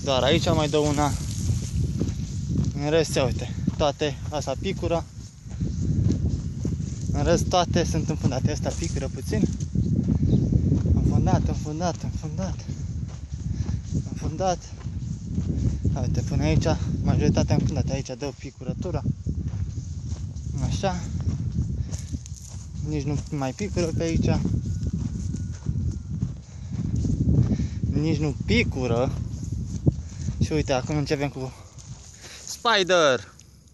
Doar aici mai dă una. În rest, ia uite, toate, asta picură. În rest, toate sunt înfundate. Asta picură puțin. Înfundat. Uite, până aici, majoritatea înfundate. Aici dă picurătura. Așa. Nici nu mai picură pe aici. Nici nu picură. Și uite, acum începem cu Spider.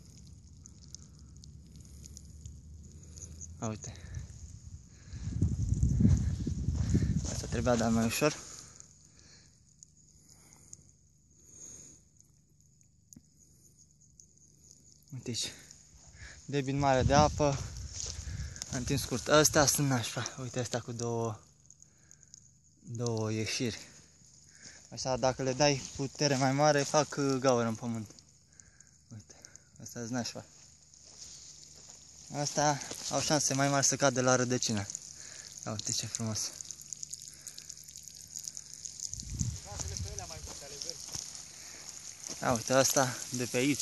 Uite. Asta trebuia dat mai ușor. Uite aici. Debit mare de apă. În timp scurt. Astea sunt nașpa. Uite astea cu două ieșiri. Așa, dacă le dai putere mai mare, fac gaură în pământ. Uite, astea sunt nașpa. Astea au șanse mai mari să cadă la rădăcină. Ia uite ce frumos. Ia uite, asta de pe aici.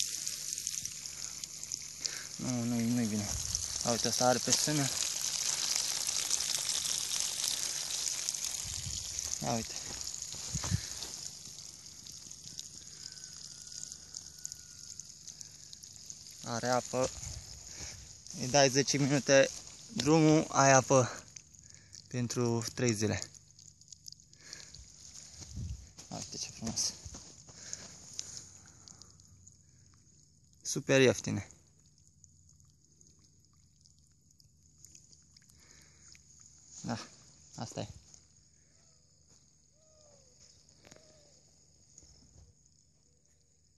Nu-i bine. Ia uite, asta are pe sână. Ia uite. Are apă. Îi dai 10 minute drumul, ai apă pentru 3 zile. Uite ce frumos. Super ieftine.